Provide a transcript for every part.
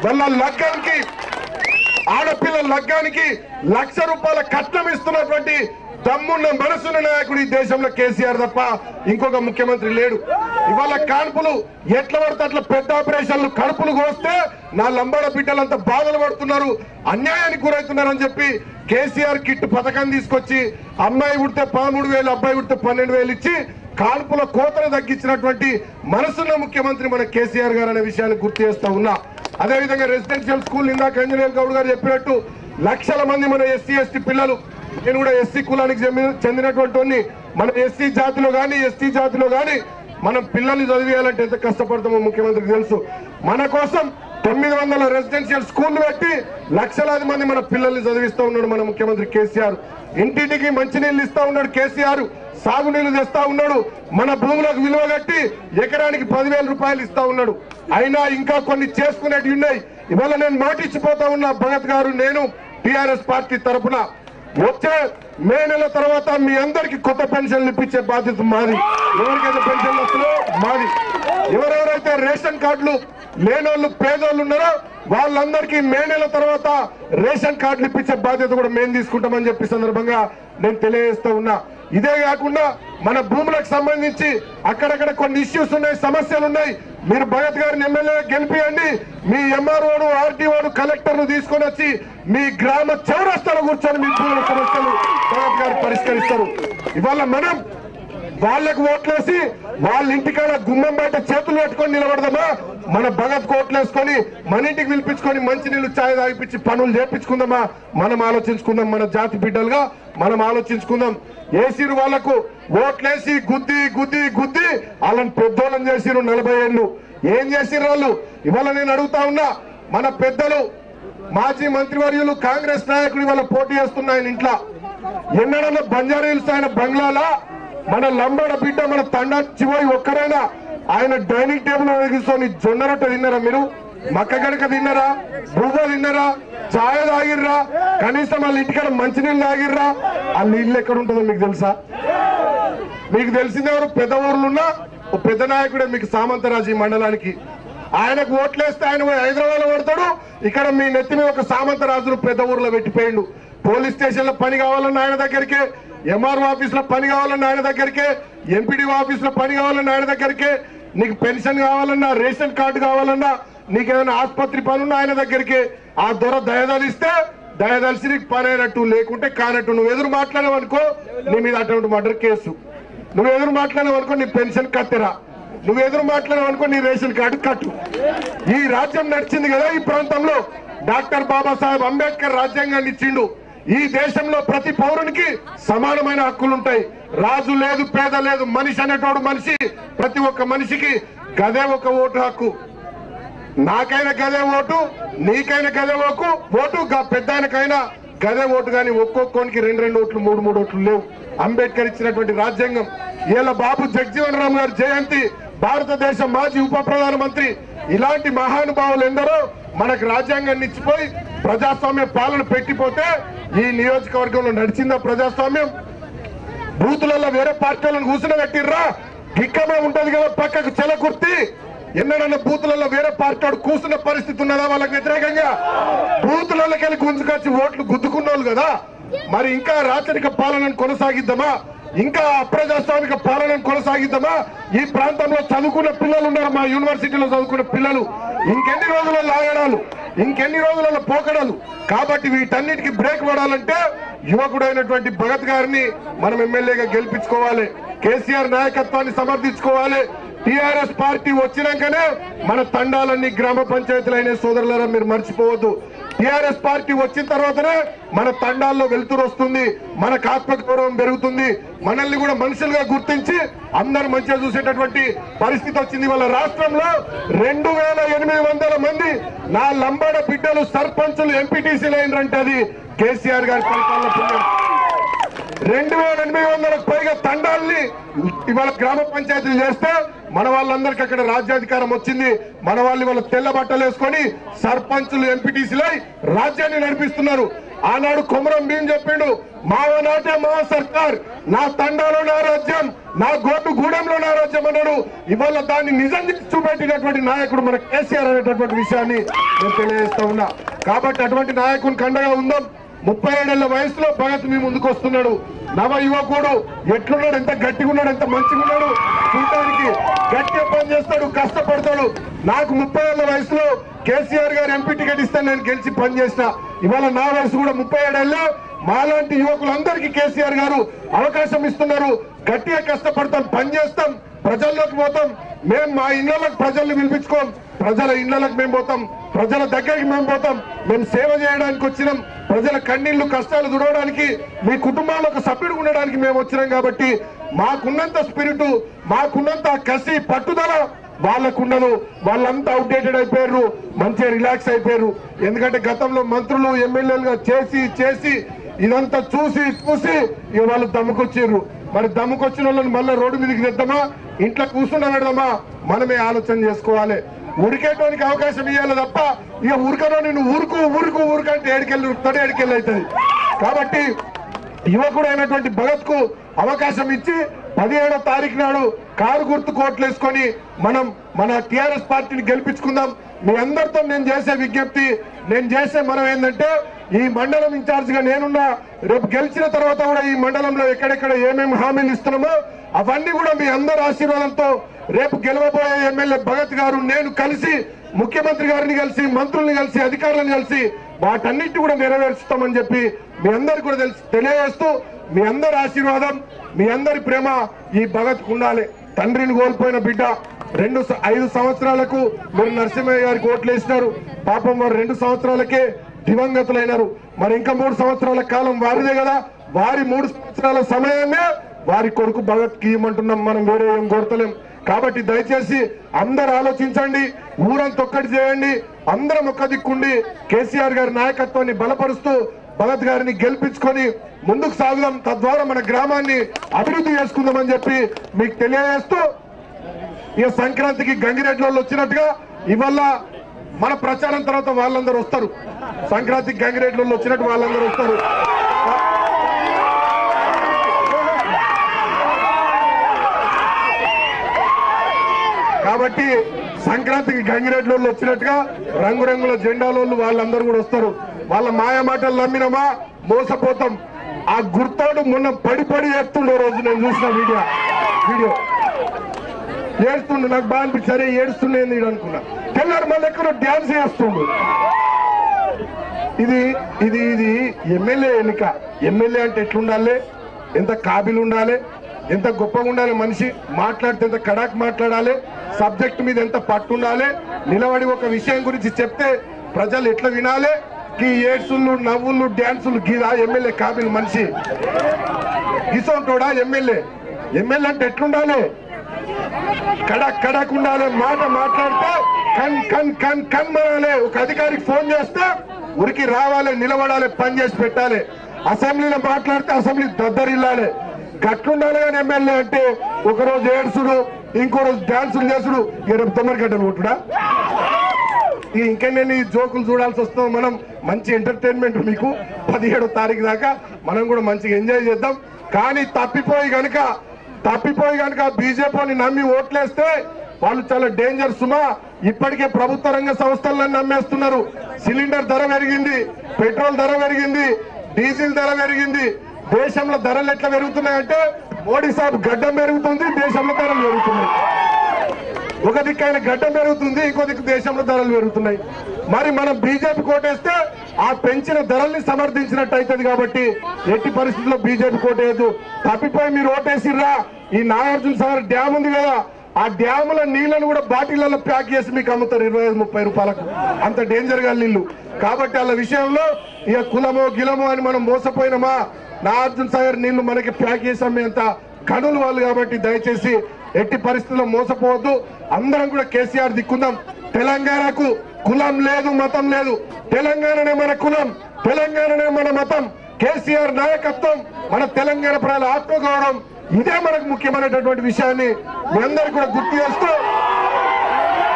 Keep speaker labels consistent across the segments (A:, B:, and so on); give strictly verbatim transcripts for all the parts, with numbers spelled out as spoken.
A: వాళ్ళ లగ్గానికి ఆడపిల్లల లగ్గానికి లక్ష రూపాయల కట్నం ఇస్తున్నటువంటి దమ్మున్న మనసున్న నాయకుడు ఈ దేశంలో కేసీఆర్ తప్ప ఇంకొక ముఖ్యమంత్రి లేడు. ఇవాళ కాన్పులు ఎట్లా పడితే అట్లా పెద్ద ఆపరేషన్లు కడుపులు కోస్తే నా లంబాడ బిడ్డలంతా బాధలు పడుతున్నారు, అన్యాయానికి గురవుతున్నారని చెప్పి కేసీఆర్ కిట్ పథకం తీసుకొచ్చి అమ్మాయి పుడితే పదమూడు వేలు అబ్బాయి పుడితే పన్నెండు వేలు ఇచ్చి కాన్పుల కోతను తగ్గించినటువంటి మనసున్న ముఖ్యమంత్రి మన కేసీఆర్ గారు అనే విషయాన్ని గుర్తు చేస్తా ఉన్నా. అదేవిధంగా రెసిడెన్షియల్ స్కూల్ ఇందాక అంజనేయులు గౌడ్ గారు చెప్పినట్టు లక్షల మంది మన ఎస్సీ ఎస్టీ పిల్లలు, నేను కూడా ఎస్సీ కులానికి చెందినటువంటి మన ఎస్సీ జాతిలో కానీ ఎస్టీ జాతిలో కానీ మనం పిల్లల్ని చదివేయాలంటే ఎంత కష్టపడతామో ముఖ్యమంత్రికి తెలుసు. మన కోసం తొమ్మిది వందల రెసిడెన్షియల్ స్కూల్ పెట్టి లక్షలాది మంది మన పిల్లల్ని చదివిస్తూ ఉన్నాడు మన ముఖ్యమంత్రి కేసీఆర్. ఇంటింటికి మంచినీళ్ళు ఇస్తా ఉన్నాడు కేసీఆర్, సాగునీళ్లు తెస్తా ఉన్నాడు, మన భూములకు విలువ కట్టి ఎకరానికి పదివేల రూపాయలు ఇస్తా ఉన్నాడు. అయినా ఇంకా కొన్ని చేసుకునేటివి ఉన్నాయి. ఇవాళ నేను మాటిచ్చిపోతా ఉన్నా భగత్ గారు, నేను టిఆర్ఎస్ పార్టీ తరఫున వచ్చే మే నెల తర్వాత మీ అందరికి కొత్త పెన్షన్లు ఇప్పించే బాధ్యత మాది. ఎవరికైతే పెన్షన్లు వస్తుందో మాది. ఎవరెవరైతే రేషన్ కార్డులు లేనోళ్ళు పేదోళ్ళు ఉన్నారో వాళ్ళందరికీ మే నెల తర్వాత రేషన్ కార్డులు ఇప్పించే బాధ్యత కూడా మేము తీసుకుంటామని చెప్పి సందర్భంగా నేను తెలియజేస్తూ ఉన్నా. ఇదే కాకుండా మన భూములకు సంబంధించి అక్కడక్కడ కొన్ని ఇష్యూస్ ఉన్నాయి, సమస్యలు ఉన్నాయి. మీరు భగత్ గారిని ఎమ్మెల్యే గెలిపియండి, మీ ఎంఆర్ఓను ఆర్టీఓను కలెక్టర్ను తీసుకొని వచ్చి మీ గ్రామ చౌరస్తాలో కూర్చొని మీ భూముల సమస్యలు భగత్ గారు పరిష్కరిస్తారు. ఇవాళ మనం వాళ్ళకు ఓట్లేసి వాళ్ళ ఇంటికాడ గుమ్మం బయట చేతులు పెట్టుకొని నిలబడదామా, మన భగత్ కోట్లేసుకొని మన ఇంటికి పిలిపించుకొని మంచినీళ్ళు ఛాయ్ తాగిపించి పనులు చేపించుకుందామా? మనం ఆలోచించుకుందాం. మన జాతి బిడ్డలుగా మనం ఆలోచించుకుందాం. ఏసీరు వాళ్లకు ఓట్లేసి గుద్ది గుద్ది గుద్ది వాళ్ళని పెద్దోళ్ళని చేసిరు. నలభై ఏళ్ళు ఏం చేసిరు వాళ్ళు? ఇవాళ నేను అడుగుతా ఉన్నా, మన పెద్దలు మాజీ మంత్రివర్యులు కాంగ్రెస్ నాయకుడు ఇవాళ పోటీ చేస్తున్న ఆయన ఇంట్లో ఎన్నడన్నా బంజారా హిల్స్ ఆయన బంగ్లాలా మన లంబాడ బిడ్డ మన తండాచిపోయి ఒక్కరైనా ఆయన డైనింగ్ టేబుల్ కూర్చొని జొన్న రొట్టె తిన్నారా? మీరు మక్క గడక తిన్నారా? బువ్వ తిన్నారా? ఛాయ్ తాగిర్రా? కనీసం వాళ్ళ ఇంటికాడ మంచినీళ్ళు తాగిర్రా? ఆ నీళ్ళు ఎక్కడ ఉంటుందో మీకు తెలుసా? మీకు తెలిసిందెవరు? పెద్ద ఊర్లున్నా ఓ పెద్ద నాయకుడే మీకు సామంతరాజు మండలానికి. ఆయనకు ఓట్లేస్తే ఆయన హైదరాబాద్ లో పడతాడు, ఇక్కడ మీ నెత్తి మీద ఒక సామంతరాజును పెద్ద ఊర్లో పెట్టిపోయిండు. పోలీస్ స్టేషన్ లో పని కావాలన్న ఆయన దగ్గరికే, ఎంఆర్ఓ ఆఫీస్ లో పని కావాలన్న ఆయన దగ్గరికే, ఎంపీడీ ఆఫీస్ లో పని కావాలన్న ఆయన దగ్గరికే, నీకు పెన్షన్ కావాలన్నా రేషన్ కార్డు కావాలన్నా నీకేదైనా ఆసుపత్రి పని ఉన్నా ఆయన దగ్గరికే. ఆ దొర దయదలిస్తే దయదలిసి నీకు పని అయినట్టు, లేకుంటే కానట్టు. నువ్వు ఎదురు మాట్లాడేవనుకో నీ మీద అటువంటి మర్డర్ కేసు, నువ్వు ఎదురు మాట్లాడేవనుకో నీ పెన్షన్ కట్టెరా, నువ్వు ఎదురు మాట్లాడేవనుకో నీ రేషన్ కార్డు కట్టు. ఈ రాజ్యం నడిచింది కదా ఈ ప్రాంతంలో. డాక్టర్ బాబాసాహెబ్ అంబేద్కర్ రాజ్యాంగాన్ని ఇచ్చిండు. ఈ దేశంలో ప్రతి పౌరునికి సమానమైన హక్కులు ఉంటాయి. రాజు లేదు, పేద లేదు, మనిషి అనేటోడు మనిషి. ప్రతి ఒక్క మనిషికి గదే ఒక ఓటు హక్కు. నాకైనా గదే ఓటు, నీకైనా గదే ఓటు ఓటు పెద్ద ఆయనకైనా గదే ఓటు. కానీ ఒక్కొక్కరికి రెండు రెండు ఓట్లు మూడు మూడు ఓట్లు లేవు. అంబేద్కర్ ఇచ్చినటువంటి రాజ్యాంగం. ఇలా బాబు జగజీవన్ రామ్ గారి జయంతి, భారతదేశ మాజీ ఉప ప్రధానమంత్రి, ఇలాంటి మహానుభావులు ఎందరో మనకు రాజ్యాంగాన్ని ఇచ్చిపోయి ప్రజాస్వామ్య పాలన పెట్టిపోతే ఈ నియోజకవర్గంలో నడిచిందా ప్రజాస్వామ్యం? బూతులలో వేరే పార్టీలను కూర్చుని పెట్టిర్రా, గిక్కమే ఉంటది కదా పక్కకు చెలకుర్తి. ఎన్నడన్నా బూతులలో వేరే పార్టీ వాడు కూర్చున్న పరిస్థితి ఉన్నదా వాళ్ళకి వ్యతిరేకంగా? బూతులకి వెళ్ళి గుంజుకొచ్చి ఓట్లు గుద్దుకున్నోళ్ళు కదా. మరి ఇంకా రాచరిక పాలనను కొనసాగిద్దామా? ఇంకా అప్రజాస్వామిక పాలనను కొనసాగిద్దామా? ఈ ప్రాంతంలో చదువుకున్న పిల్లలు ఉన్నారు, మా యూనివర్సిటీలో చదువుకున్న పిల్లలు. ఇంకెన్ని రోజులలో ఆగడాలు, ఇంకెన్ని రోజులలో పోకడాలు. కాబట్టి వీటన్నిటికీ బ్రేక్ పడాలంటే యువకుడైనటువంటి భగత్ గారిని మనం ఎమ్మెల్యేగా గెలిపించుకోవాలి. కేసీఆర్ నాయకత్వాన్ని సమర్థించుకోవాలి. టీఆర్ఎస్ పార్టీ వచ్చినాకనే మన తండాలన్నీ గ్రామ పంచాయతీలు అయిన సోదరులారా మీరు మర్చిపోవద్దు. టీఆర్ఎస్ పార్టీ వచ్చిన తర్వాతనే మన తండాల్లో వెలుతురు వస్తుంది, మనకు ఆత్మగౌరవం పెరుగుతుంది, మనల్ని కూడా మనుషులుగా గుర్తించి అందరు మంచిగా చూసేటటువంటి పరిస్థితి వచ్చింది. వాళ్ళ రాష్ట్రంలో రెండు వేల ఎనిమిది వందల మంది నా లంబాడ బిడ్డలు సర్పంచులు ఎంపీటీసీలు అయినరంటే అది కేసీఆర్ గారి పరిపాలన పుణ్యం. రెండు వేల ఎనిమిది వందలకు పైగా తండాల్ని ఇవాళ గ్రామ పంచాయతీలు చేస్తే మన వాళ్ళందరికీ అక్కడ రాజ్యాధికారం వచ్చింది. మన వాళ్ళు ఇవాళ తెల్ల బట్టలు వేసుకొని సర్పంచులు ఎంపీటీసీలై రాజ్యాన్ని నడిపిస్తున్నారు. ఆనాడు కొమరం భీం చెప్పిండు, మావనాటే మా సర్కార్, నా తండాలో నా రాజ్యం, నా గోటు గూడెంలో నా రాజ్యం అన్నాడు. ఇవాళ దాన్ని నిజం చూపెట్టినటువంటి నాయకుడు మన కేసీఆర్ అనేటటువంటి విషయాన్ని నేను తెలియజేస్తా ఉన్నా. కాబట్టి అటువంటి నాయకుని కండగా ఉందాం. ముప్పై ఏడేళ్ల వయసులో భగత్ మీ ముందుకు వస్తున్నాడు. నవ యువకుడు ఎట్లున్నాడు, ఎంత గట్టిగా ఉన్నాడు, ఎంత మంచిగా ఉన్నాడు, చూడటానికి గట్టిగా పని చేస్తాడు, కష్టపడతాడు. నాకు ముప్పై ఏళ్ల వయసులో కేసీఆర్ గారు ఎంపీ టికెట్ ఇస్తే నేను గెలిచి పని చేసిన. ఇవాళ నా వయసు కూడా ముప్పై ఏడేళ్ళు. మాలాంటి యువకులందరికీ కేసీఆర్ గారు అవకాశం ఇస్తున్నారు. గట్టిగా కష్టపడతాం, పని చేస్తాం, ప్రజల్లోకి పోతాం. మేము మా ఇళ్లకు ప్రజల్ని పిలిపించుకోం, ప్రజల ఇళ్లకు మేము పోతాం, ప్రజల దగ్గరికి మేము పోతాం. మేము సేవ చేయడానికి వచ్చినాం, ప్రజల కన్నీళ్లు కష్టాలు దుడవడానికి, మీ కుటుంబాల్లో ఒక సభ్యుడు ఉండడానికి మేము వచ్చినాం. కాబట్టి మాకున్నంత స్పిరిట్, మాకున్నంత కసి పట్టుదల వాళ్ళకున్నదు. వాళ్ళంతా అవుట్డేటెడ్ అయిపోయారు, మంచిగా రిలాక్స్ అయిపోయారు. ఎందుకంటే గతంలో మంత్రులు ఎమ్మెల్యేలుగా చేసి చేసి ఇదంతా చూసి చూసి ఇక వాళ్ళు దమ్ముకొచ్చారు. మరి దమ్ముకొచ్చిన వాళ్ళని మళ్ళీ రోడ్డు మీదకి తెద్దామా, ఇంట్లో కూర్చుండ పెడదామా, మనమే ఆలోచన చేసుకోవాలి. ఉరికేటానికి అవకాశం ఇవ్వాలి తప్ప ఇక ఉరకనో నిన్ను ఊరుకు ఊరుకు ఊరుకంటే ఏడికెళ్ళి ఉరుకుతాడు, ఏడికెళ్ళి అవుతుంది. కాబట్టి యువకుడు అయినటువంటి భగత్ కు అవకాశం ఇచ్చి పదిహేడో తారీఖు నాడు కారు గుర్తు కోట్లు వేసుకొని మనం మన టిఆర్ఎస్ పార్టీని గెలిపించుకుందాం. మీ అందరితో నేను చేసే విజ్ఞప్తి, నేను చేసే మనం ఏంటంటే ఈ మండలం ఇన్ఛార్జ్ గా నేనున్నా. రేపు గెలిచిన తర్వాత కూడా ఈ మండలంలో ఎక్కడెక్కడ ఏమేమి హామీలు ఇస్తున్నామో అవన్నీ కూడా మీ అందరి ఆశీర్వాదంతో రేపు గెలవబోయే ఎమ్మెల్యే భగత్ గారు నేను కలిసి ముఖ్యమంత్రి గారిని కలిసి మంత్రుల్ని కలిసి అధికారులను కలిసి వాటన్నిటి కూడా నెరవేర్చుతామని చెప్పి మీ అందరికి కూడా తెలిసి తెలియజేస్తూ మీ అందరి ఆశీర్వాదం, మీ అందరి ప్రేమ ఈ భగత్ ఉండాలి. తండ్రిని కోల్పోయిన బిడ్డ రెండు ఐదు సంవత్సరాలకు మీరు నరసింహయ్య గారికి ఓట్లు వేసినారు. పాపం వారు రెండు సంవత్సరాలకే దివంగతులైనారు. మరి ఇంకా మూడు సంవత్సరాల కాలం వారిదే కదా. వారి మూడు సంవత్సరాల సమయాన్నే వారి కొడుకు భగత్ కి ఇవ్వమంటున్నాం, మనం వేరే ఏం కోరతలేం. కాబట్టి దయచేసి అందరు ఆలోచించండి, ఊరంతా ఒక్కటి చేయండి, అందరం ఒక్క దిక్కుండి కేసీఆర్ గారి నాయకత్వాన్ని బలపరుస్తూ భగత్ గారిని గెలిపించుకొని ముందుకు సాగుదాం. తద్వారా మన గ్రామాన్ని అభివృద్ధి చేసుకుందామని చెప్పి మీకు తెలియజేస్తూ ఇక సంక్రాంతికి గంగిరెడ్డి వాళ్ళు వచ్చినట్టుగా ఇవాళ మన ప్రచారం తర్వాత వాళ్ళందరూ వస్తారు. సంక్రాంతికి గంగిరెడ్డి వాళ్ళు వచ్చినట్టు వాళ్ళందరూ వస్తారు. కాబట్టి సంక్రాంతికి గంగిరెడ్డి వాళ్ళు వచ్చినట్టుగా రంగురంగుల జెండాలోళ్ళు వాళ్ళందరూ కూడా వస్తారు. వాళ్ళ మాయ మాటలు నమ్మినమా మోసపోతాం. ఆ గుర్తోడు మొన్న పడి పడి ఏడుతుండే రోజు నేను చూసిన వీడియో వీడియో ఏడుస్తుండు. నాకు బాగా అనిపించి సరే ఏడుస్తుండేది అనుకున్నా. తెల్లారు మళ్ళీ ఎక్కడో డ్యాన్స్ చేస్తుండు. ఇది ఇది ఇది ఎమ్మెల్యే ఎన్నిక. ఎమ్మెల్యే అంటే ఎట్లుండాలి, ఎంత కాబిలు ఉండాలి, ఎంత గొప్పగా ఉండాలి మనిషి, మాట్లాడితే ఎంత కడాక్ మాట్లాడాలి, సబ్జెక్ట్ మీద ఎంత పట్టు ఉండాలి, నిలబడి ఒక విషయం గురించి చెప్తే ప్రజలు ఎట్లా వినాలి. ఈ ఏడ్సులు నవ్వులు డ్యాన్సులు గీదా ఎమ్మెల్యే కాబిల్ మనిషి గిసోంటోడా ఎమ్మెల్యే. ఎమ్మెల్యే అంటే ఎట్లుండాలి, కడక్ కడక్ ఉండాలి. మాట మాట్లాడితే కన్ కన్ కన్ కన్ మనాలి. ఒక అధికారికి ఫోన్ చేస్తే ఉరికి రావాలి, నిలబడాలి, పని చేసి పెట్టాలి. అసెంబ్లీలో మాట్లాడితే అసెంబ్లీ దద్దరిల్లాలి. గట్లుండాలి. కానీ ఎమ్మెల్యే అంటే ఒక రోజు ఏడ్చుడు, ఇంకో రోజు డాన్సులు చేసుడు, రేపు తొమ్మిదిగడ్డలు కొట్టుడా. ఇంకా నేను ఈ జోకులు చూడాల్సి వస్తాం. మనం మంచి ఎంటర్టైన్మెంట్ మీకు పదిహేడో తారీఖు దాకా మనం కూడా మంచిగా ఎంజాయ్ చేద్దాం. కానీ తప్పిపోయి గనుక తప్పిపోయి గనుక బీజేపీని నమ్మి ఓట్లేస్తే వాళ్ళు చాలా డేంజర్ సుమా. ఇప్పటికే ప్రభుత్వ రంగ సంస్థలను నమ్మేస్తున్నారు. సిలిండర్ ధర పెరిగింది, పెట్రోల్ ధర పెరిగింది, డీజిల్ ధర పెరిగింది. దేశంలో ధరలు ఎట్లా పెరుగుతున్నాయంటే మోడీ సాబ్ గడ్డం పెరుగుతుంది, దేశంలో ధరలు పెరుగుతున్నాయి. ఒక దిక్కు ఆయన గడ్డం పెరుగుతుంది, ఇంకో దిక్కు దేశంలో ధరలు పెరుగుతున్నాయి. మరి మనం బీజేపీ కోటేస్తే ఆ పెంచిన ధరల్ని సమర్థించినట్టు అవుతుంది. కాబట్టి ఎట్టి పరిస్థితుల్లో బీజేపీ కోటేయద్దు. తప్పిపోయి మీరు ఓటేసిర్రా, ఈ నాగార్జున సాగర్ డ్యామ్ ఉంది కదా, ఆ డ్యాముల నీళ్లను కూడా బాటిళ్లలో ప్యాక్ చేసి మీకు అమ్ముతారు ఇరవై ఐదు ముప్పై రూపాయలకు. అంత డేంజర్ గా నీళ్లు. కాబట్టి వాళ్ళ విషయంలో ఇక కులమో గిలమో అని మనం మోసపోయినామా, నాగార్జున సాగర్ నీళ్లు మనకి ప్యాక్ చేసి అమ్మేంత కనులు వాళ్ళు. కాబట్టి దయచేసి ఎట్టి పరిస్థితుల్లో మోసపోవద్దు. అందరం కూడా కేసీఆర్ దిక్కుందాం. తెలంగాణకు కులం లేదు, మతం లేదు. తెలంగాణనే మన కులం, తెలంగాణనే మన మతం. కేసీఆర్ నాయకత్వం, మన తెలంగాణ ప్రజల ఆత్మగౌరవం, ఇదే మనకు ముఖ్యమైనటువంటి విషయాన్ని మీ అందరికీ కూడా గుర్తు చేస్తూ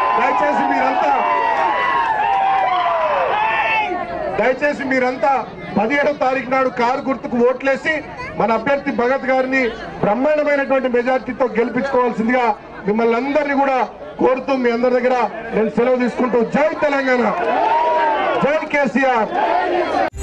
A: దయచేసి మీరంతా దయచేసి మీరంతా పదిహేడో తారీఖు నాడు కారు గుర్తుకు ఓట్లేసి మన అభ్యర్థి భగత్ గారిని బ్రహ్మాండమైనటువంటి మెజార్టీతో గెలిపించుకోవాల్సిందిగా మిమ్మల్ని అందరినీ కూడా కోరుతూ మీ అందరి దగ్గర నేను సెలవు తీసుకుంటూ జై తెలంగాణ, జై కేసీఆర్.